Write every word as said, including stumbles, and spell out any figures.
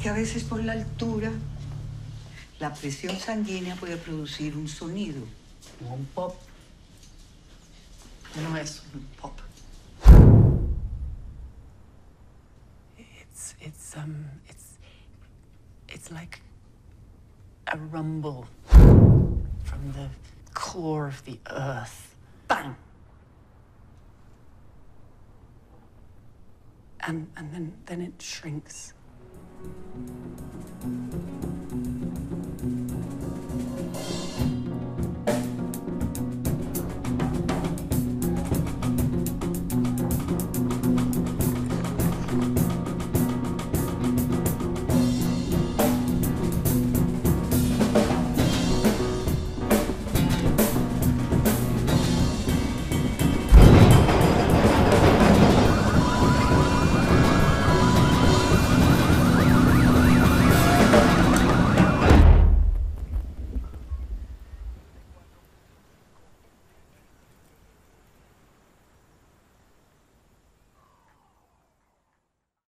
que a veces por la altura, la presión sanguínea puede producir un sonido, como un pop. No es un pop. It's, it's, um, it's, it's like a rumble from the core of the earth. Bang! And, and then, then it shrinks.